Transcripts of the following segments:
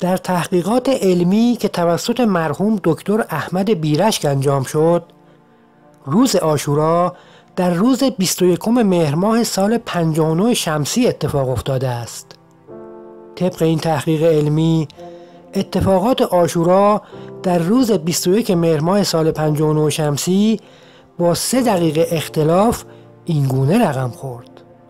در تحقیقات علمی که توسط مرحوم دکتر احمد بیرشک انجام شد، روز عاشورا در روز 21 مهر ماه سال 59 شمسی اتفاق افتاده است. طبق این تحقیق علمی، اتفاقات عاشورا در روز 21 مهر ماه سال 59 شمسی با 3 دقیقه اختلاف این گونه رقم خورد.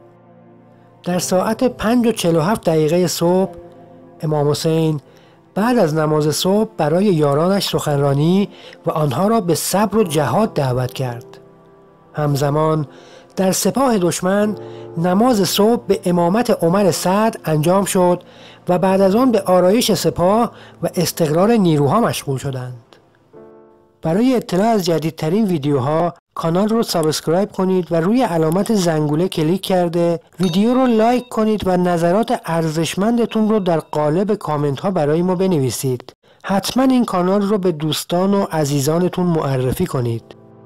در ساعت 5:47 صبح امام حسین بعد از نماز صبح برای یارانش سخنرانی و آنها را به صبر و جهاد دعوت کرد. همزمان در سپاه دشمن نماز صبح به امامت عمر سعد انجام شد و بعد از آن به آرایش سپاه و استقرار نیروها مشغول شدند. برای اطلاع از جدیدترین ویدیوها کانال رو سابسکرایب کنید و روی علامت زنگوله کلیک کرده ویدیو رو لایک کنید و نظرات ارزشمندتون رو در قالب کامنت ها برای ما بنویسید. حتما این کانال رو به دوستان و عزیزانتون معرفی کنید.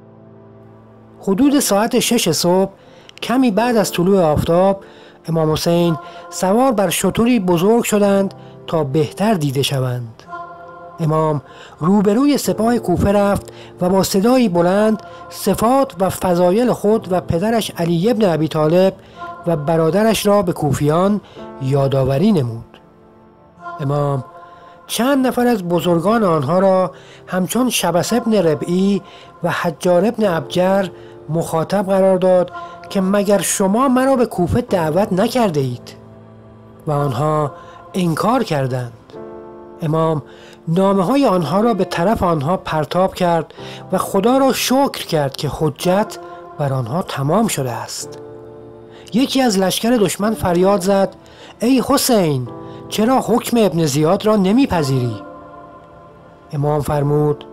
حدود ساعت 6 صبح کمی بعد از طلوع آفتاب امام حسین سوار بر شتری بزرگ شدند تا بهتر دیده شوند. امام روبروی سپاه کوفه رفت و با صدایی بلند صفات و فضایل خود و پدرش علی ابن ابی طالب و برادرش را به کوفیان یادآوری نمود. امام چند نفر از بزرگان آنها را همچون شبس ابن ربعی و حجار ابن ابجر مخاطب قرار داد که مگر شما مرا به کوفه دعوت نکرده اید؟ و آنها انکار کردند. امام نامه های آنها را به طرف آنها پرتاب کرد و خدا را شکر کرد که حجت بر آنها تمام شده است. یکی از لشکر دشمن فریاد زد: ای حسین، چرا حکم ابن زیاد را نمیپذیری؟ امام فرمود: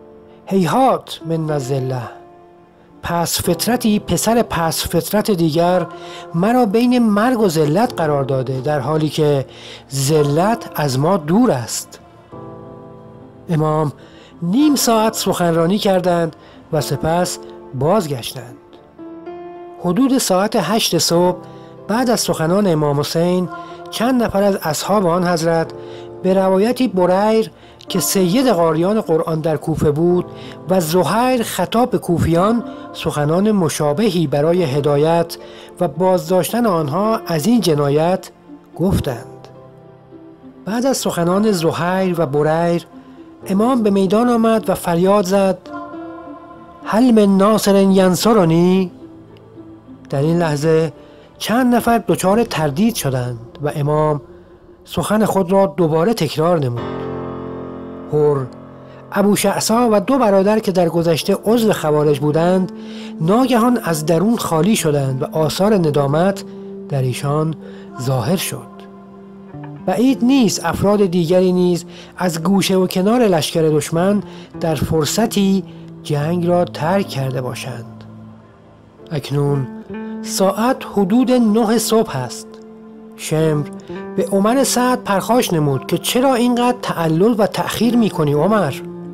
هیهات من الذله، پس فطرتی پسر پس فطرت دیگر مرا بین مرگ و ذلت قرار داده، در حالی که ذلت از ما دور است. امام نیم ساعت سخنرانی کردند و سپس بازگشتند. حدود ساعت 8 صبح بعد از سخنان امام حسین چند نفر از اصحاب آن حضرت به روایتی بریر که سید قاریان قرآن در کوفه بود و زهیر خطاب به کوفیان سخنان مشابهی برای هدایت و بازداشتن آنها از این جنایت گفتند. بعد از سخنان زهیر و بریر امام به میدان آمد و فریاد زد: هل من ناصر ینصرنی؟ در این لحظه چند نفر دچار تردید شدند و امام سخن خود را دوباره تکرار نمود. هر، ابو شعثا و 2 برادر که در گذشته عضو خوارج بودند ناگهان از درون خالی شدند و آثار ندامت در ایشان ظاهر شد. بعید نیست افراد دیگری نیز از گوشه و کنار لشکر دشمن در فرصتی جنگ را ترک کرده باشند. اکنون ساعت حدود 9 صبح است. شمر به عمر سعد پرخاش نمود که چرا اینقدر تعلل و تأخیر میکنی عمر؟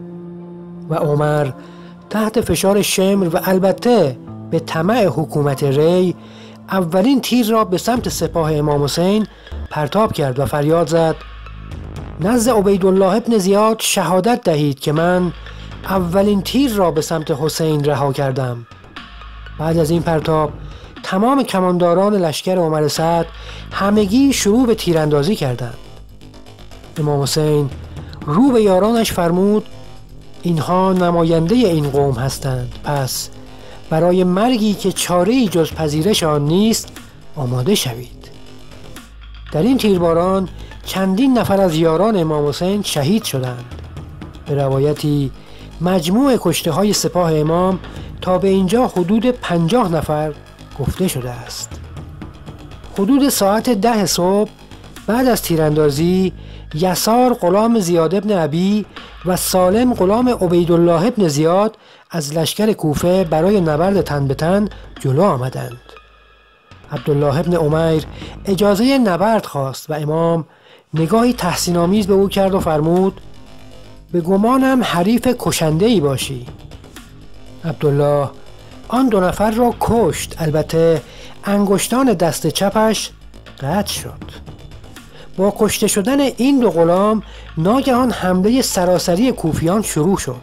و عمر تحت فشار شمر و البته به طمع حکومت ری اولین تیر را به سمت سپاه امام حسین پرتاب کرد و فریاد زد: نزد عبیدالله ابن زیاد شهادت دهید که من اولین تیر را به سمت حسین رها کردم. بعد از این پرتاب تمام کمانداران لشکر عمر سعد همگی شروع به تیراندازی کردند. امام حسین رو به یارانش فرمود: اینها نماینده این قوم هستند، پس برای مرگی که چاره‌ای جز پذیرش آن نیست آماده شوید. در این تیرباران چندین نفر از یاران امام حسین شهید شدند. به روایتی مجموع کشته های سپاه امام تا به اینجا حدود 50 نفر گفته شده است. حدود ساعت 10 صبح بعد از تیراندازی یسار غلام زیاد ابن ابی و سالم غلام عبیدالله ابن زیاد از لشکر کوفه برای نبرد تن به تن جلو آمدند. عبدالله ابن عمیر اجازه نبرد خواست و امام نگاهی تحسین آمیز به او کرد و فرمود: به گمانم حریف کشنده‌ای باشی. عبدالله آن 2 نفر را کشت، البته انگشتان دست چپش قطع شد. با کشته شدن این دو غلام ناگهان حمله سراسری کوفیان شروع شد.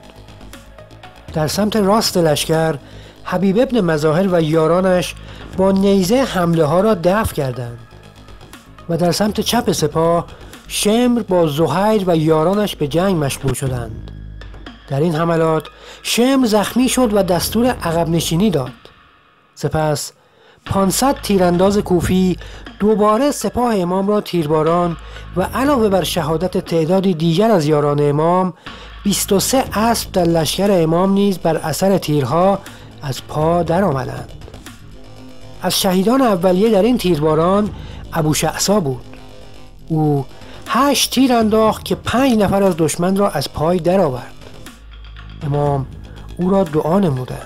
در سمت راست لشکر حبیب ابن مظاهر و یارانش با نیزه حمله ها را دفع کردند و در سمت چپ سپاه شمر با زهیر و یارانش به جنگ مشغول شدند. در این حملات شمر زخمی شد و دستور عقب نشینی داد. سپس 500 تیرانداز کوفی دوباره سپاه امام را تیرباران و علاوه بر شهادت تعدادی دیگر از یاران امام 23 اسب در لشکر امام نیز بر اثر تیرها از پا در آمدند. از شهیدان اولیه در این تیرباران ابو شعثا بود. او 8 تیر انداخت که 5 نفر از دشمن را از پای درآورد. امام او را دعا نمودند.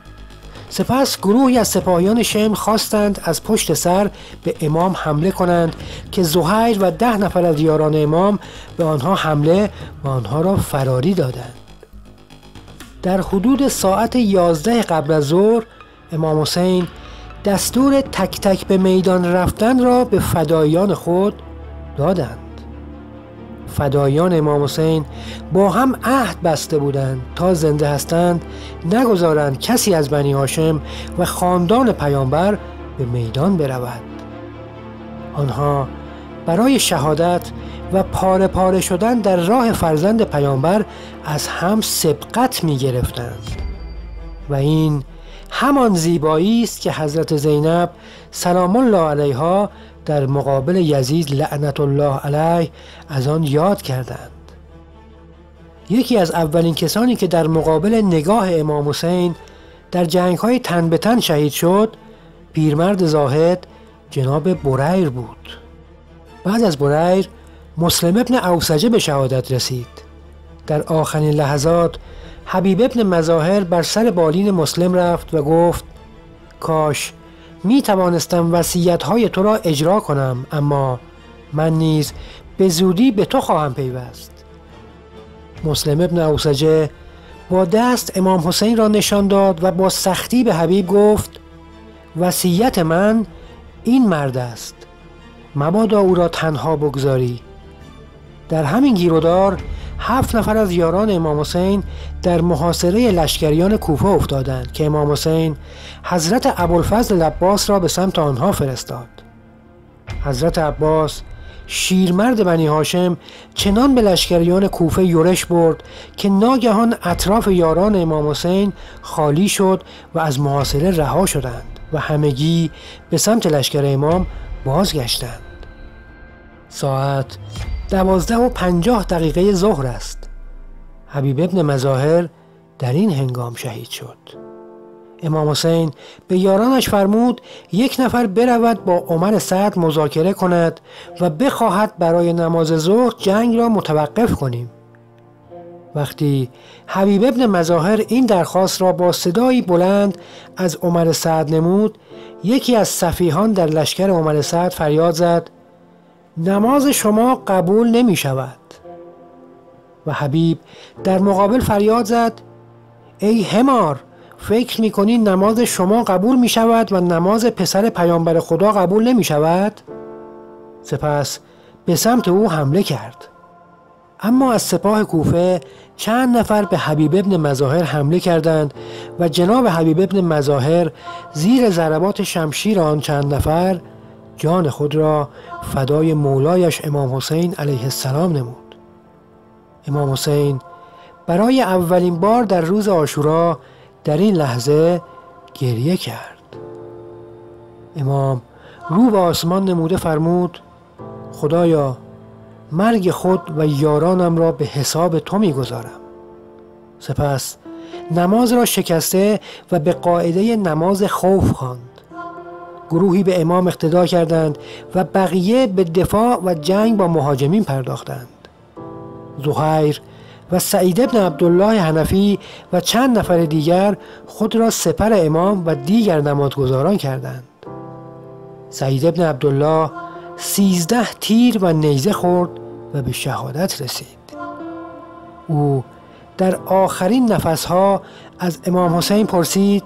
سپس گروهی از سپاهیان شمر خواستند از پشت سر به امام حمله کنند که زهیر و 10 نفر از یاران امام به آنها حمله و آنها را فراری دادند. در حدود ساعت 11 قبل از ظهر امام حسین دستور تک تک به میدان رفتن را به فدایان خود دادند. فدایان امام حسین با هم عهد بسته بودند تا زنده هستند نگذارند کسی از بنی هاشم و خاندان پیامبر به میدان برود. آنها برای شهادت و پاره پاره شدن در راه فرزند پیامبر از هم سبقت می گرفتند و این همان زیبایی است که حضرت زینب سلام الله علیها در مقابل یزید لعنت الله علیه از آن یاد کردند. یکی از اولین کسانی که در مقابل نگاه امام حسین در جنگ‌های تن به تن شهید شد پیرمرد زاهد جناب بریر بود. بعد از بریر مسلم ابن اوسجه به شهادت رسید. در آخرین لحظات حبیب ابن مظاهر بر سر بالین مسلم رفت و گفت کاش می توانستم وصیت‌های تو را اجرا کنم، اما من نیز به زودی به تو خواهم پیوست. مسلم ابن اوسجه با دست امام حسین را نشان داد و با سختی به حبیب گفت وصیت من این مرد است، مبادا او را تنها بگذاری. در همین گیرودار 7 نفر از یاران امام حسین در محاصره لشکریان کوفه افتادند که امام حسین حضرت ابوالفضل عباس را به سمت آنها فرستاد. حضرت عباس شیرمرد بنی هاشم چنان به لشکریان کوفه یورش برد که ناگهان اطراف یاران امام حسین خالی شد و از محاصره رها شدند و همگی به سمت لشکر امام بازگشتند. ساعت 12:50 ظهر است. حبیب ابن مظاهر در این هنگام شهید شد. امام حسین به یارانش فرمود یک نفر برود با عمر سعد مذاکره کند و بخواهد برای نماز ظهر جنگ را متوقف کنیم. وقتی حبیب ابن مظاهر این درخواست را با صدایی بلند از عمر سعد نمود، یکی از سفیهان در لشکر عمر سعد فریاد زد نماز شما قبول نمی شود. و حبیب در مقابل فریاد زد ای حمار، فکر می کنی نماز شما قبول می شود و نماز پسر پیامبر خدا قبول نمی شود؟ سپس به سمت او حمله کرد. اما از سپاه کوفه چند نفر به حبیب ابن مظاهر حمله کردند و جناب حبیب ابن مظاهر زیر ضربات شمشیر آن چند نفر جان خود را فدای مولایش امام حسین علیه السلام نمود. امام حسین برای اولین بار در روز عاشورا در این لحظه گریه کرد. امام رو به آسمان نموده فرمود خدایا مرگ خود و یارانم را به حساب تو می‌گذارم. سپس نماز را شکسته و به قاعده نماز خوف خواند. گروهی به امام اقتدا کردند و بقیه به دفاع و جنگ با مهاجمین پرداختند. زهیر و سعید ابن عبدالله حنفی و چند نفر دیگر خود را سپر امام و دیگر نمازگزاران کردند. سعید ابن عبدالله 13 تیر و نیزه خورد و به شهادت رسید. او در آخرین نفسها از امام حسین پرسید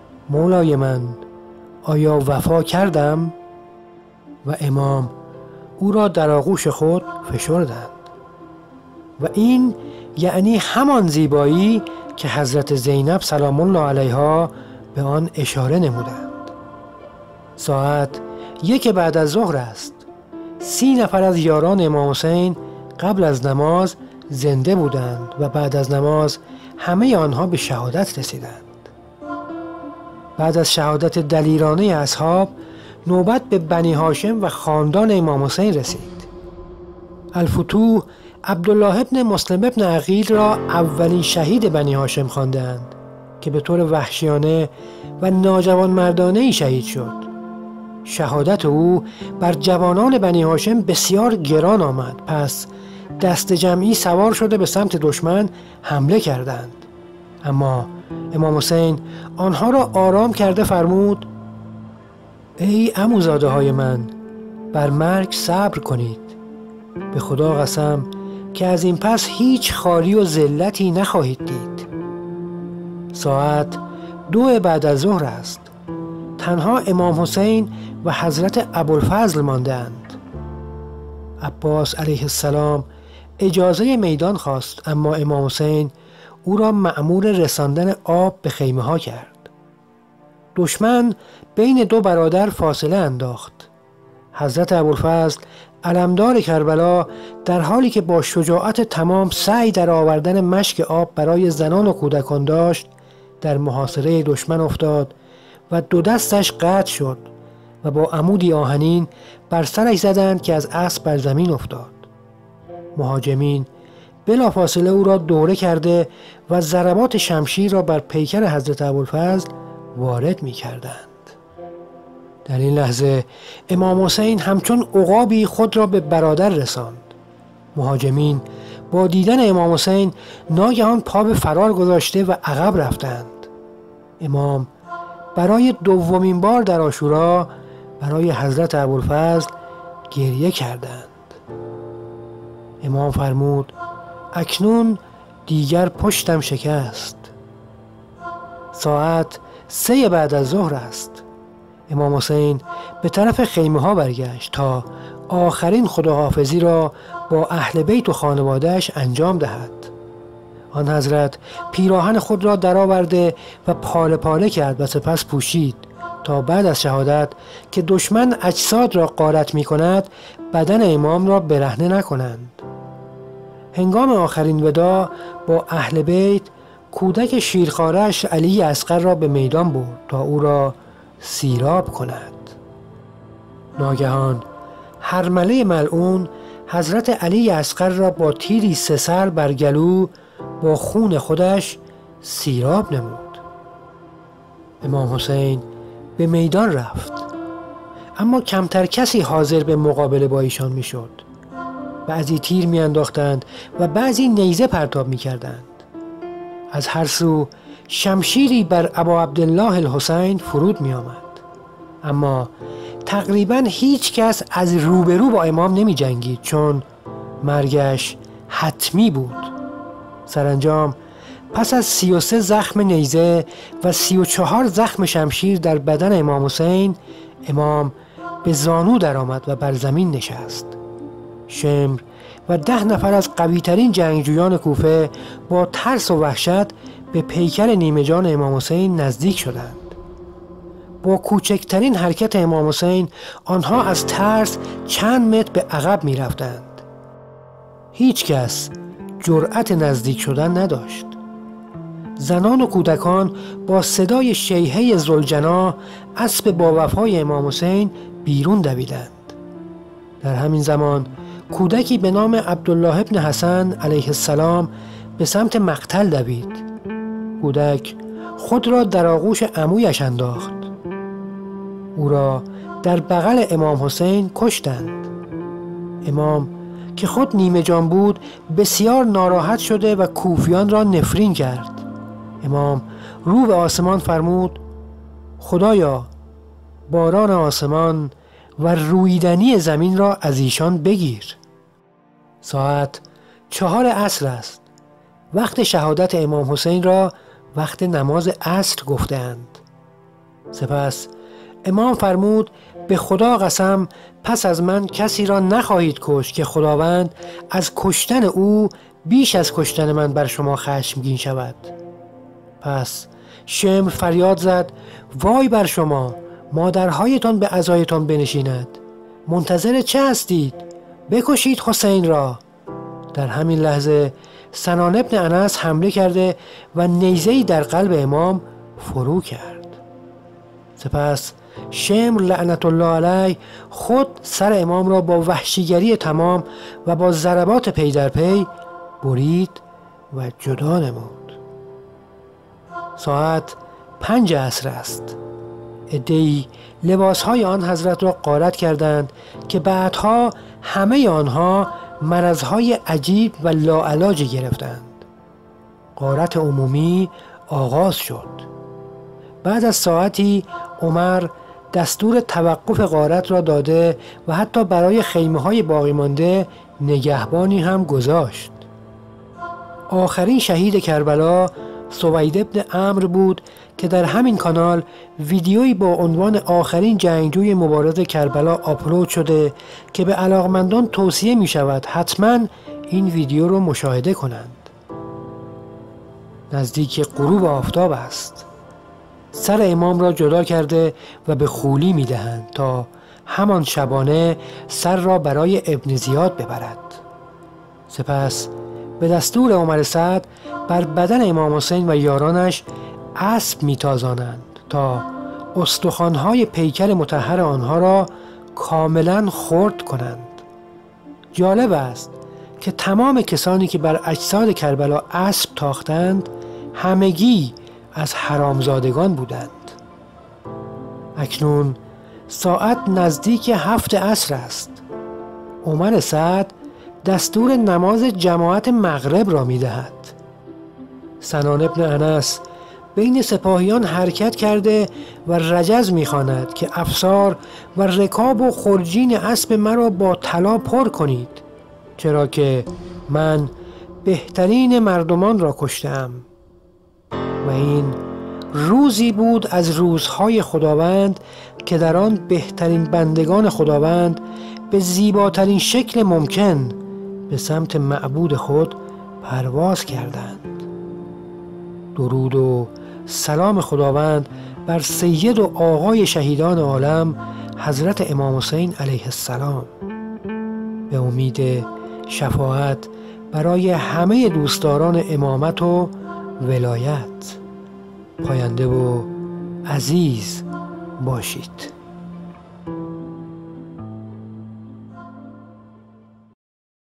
مولای من آیا وفا کردم؟ و امام او را در آغوش خود فشردند و این یعنی همان زیبایی که حضرت زینب سلام الله علیها به آن اشاره نمودند. ساعت 1 بعد از ظهر است. 30 نفر از یاران امام حسین قبل از نماز زنده بودند و بعد از نماز همه آنها به شهادت رسیدند. بعد از شهادت دلیرانه اصحاب نوبت به بنی هاشم و خاندان امام حسین رسید. الفتوح عبدالله ابن مسلم ابن عقیل را اولین شهید بنی هاشم خواندند که به طور وحشیانه و ناجوانمردانه‌ای شهید شد. شهادت او بر جوانان بنی هاشم بسیار گران آمد، پس دست جمعی سوار شده به سمت دشمن حمله کردند. اما امام حسین آنها را آرام کرده فرمود: ای عموزاده های من، بر مرگ صبر کنید. به خدا قسم که از این پس هیچ خواری و ذلتی نخواهید دید. ساعت 2 بعد از ظهر است. تنها امام حسین و حضرت ابوالفضل ماندند. عباس علیه السلام اجازه میدان خواست، اما امام حسین او را مأمور رساندن آب به خیمه ها کرد. دشمن بین 2 برادر فاصله انداخت. حضرت ابوالفضل علمدار کربلا در حالی که با شجاعت تمام سعی در آوردن مشک آب برای زنان و کودکان داشت، در محاصره دشمن افتاد و 2 دستش قطع شد و با عمودی آهنین بر سرش زدند که از اسب بر زمین افتاد. مهاجمین بلافاصله او را دوره کرده و ضربات شمشیر را بر پیکر حضرت ابوالفضل وارد می کردند. در این لحظه امام حسین همچون عقابی خود را به برادر رساند. مهاجمین با دیدن امام حسین ناگهان پا به فرار گذاشته و عقب رفتند. امام برای 2مین بار در عاشورا برای حضرت ابوالفضل گریه کردند. امام فرمود: اکنون دیگر پشتم شکست. ساعت 3 بعد از ظهر است. امام حسین به طرف خیمه ها برگشت تا آخرین خداحافظی را با اهل بیت و خانواده‌اش انجام دهد. آن حضرت پیراهن خود را درآورده و پاره پاره کرد و سپس پوشید تا بعد از شهادت که دشمن اجساد را غارت می کند بدن امام را برهنه نکنند. هنگام آخرین وداع با اهل بیت کودک شیرخواره‌اش علی اصغر را به میدان برد تا او را سیراب کند. ناگهان هرمله ملعون حضرت علی اصغر را با تیری 3 سر بر گلو با خون خودش سیراب نمود. امام حسین به میدان رفت، اما کمتر کسی حاضر به مقابله با ایشان می شد. بعضی تیر می انداختند و بعضی نیزه پرتاب می کردند. از هر سو شمشیری بر ابا عبدالله الحسین فرود می آمد. اما تقریبا هیچ کس از روبرو با امام نمی جنگید، چون مرگش حتمی بود. سرانجام پس از 33 زخم نیزه و 34 زخم شمشیر در بدن امام حسین، امام به زانو درآمد و بر زمین نشست. شمر و 10 نفر از قوی‌ترین جنگجویان کوفه با ترس و وحشت به پیکر نیمه جان امام حسین نزدیک شدند. با کوچکترین حرکت امام حسین آنها از ترس چند متر به عقب می رفتند. هیچ کس جرأت نزدیک شدن نداشت. زنان و کودکان با صدای شیهه ذوالجناح اسب با وفای امام حسین بیرون دویدند. در همین زمان کودکی به نام عبدالله ابن حسن علیه السلام به سمت مقتل دوید. کودک خود را در آغوش عمویش انداخت. او را در بغل امام حسین کشتند. امام که خود نیمه جان بود بسیار ناراحت شده و کوفیان را نفرین کرد. امام رو به آسمان فرمود: خدایا، باران آسمان و رویدنی زمین را از ایشان بگیر. ساعت 4 عصر است. وقت شهادت امام حسین را وقت نماز عصر گفتند. سپس امام فرمود به خدا قسم پس از من کسی را نخواهید کشت که خداوند از کشتن او بیش از کشتن من بر شما خشمگین شود. پس شمر فریاد زد: وای بر شما، مادرهایتان به عزایتان بنشیند. منتظر چه هستید؟ بکشید حسین را. در همین لحظه سنان ابن انس حمله کرده و نیزه‌ای در قلب امام فرو کرد. سپس شمر لعنت الله علیه خود سر امام را با وحشیگری تمام و با ضربات پی در پی برید و جدا نمود. ساعت 5 عصر است. عده‌ای لباسهای آن حضرت را غارت کردند که بعدها همه آنها مرضهای عجیب و لاعلاجی گرفتند. غارت عمومی آغاز شد. بعد از ساعتی عمر دستور توقف غارت را داده و حتی برای خیمه‌های باقی مانده نگهبانی هم گذاشت. آخرین شهید کربلا سوید ابن عمرو بود که در همین کانال ویدیویی با عنوان آخرین جنگجوی مبارز کربلا آپلود شده که به علاقمندان توصیه می شود حتما این ویدیو رو مشاهده کنند. نزدیک غروب آفتاب است. سر امام را جدا کرده و به خولی می دهند تا همان شبانه سر را برای ابن زیاد ببرد. سپس به دستور عمر سعد بر بدن امام حسین و یارانش اسب میتازانند تا استخوان‌های پیکر مطهر آنها را کاملا خرد کنند. جالب است که تمام کسانی که بر اجساد کربلا اسب تاختند همگی از حرامزادگان بودند. اکنون ساعت نزدیک 7 عصر است. عمر سعد دستور نماز جماعت مغرب را می‌دهد. سنان ابن انس بین سپاهیان حرکت کرده و رجز می‌خواند که افسار و رکاب و خرجین اسب مرا با طلا پر کنید، چرا که من بهترین مردمان را کشتم. و این روزی بود از روزهای خداوند که در آن بهترین بندگان خداوند به زیباترین شکل ممکن به سمت معبود خود پرواز کردند. درود و سلام خداوند بر سید و آقای شهیدان عالم حضرت امام حسین علیه السلام. به امید شفاعت برای همه دوستداران امامت و ولایت. پاینده و عزیز باشید.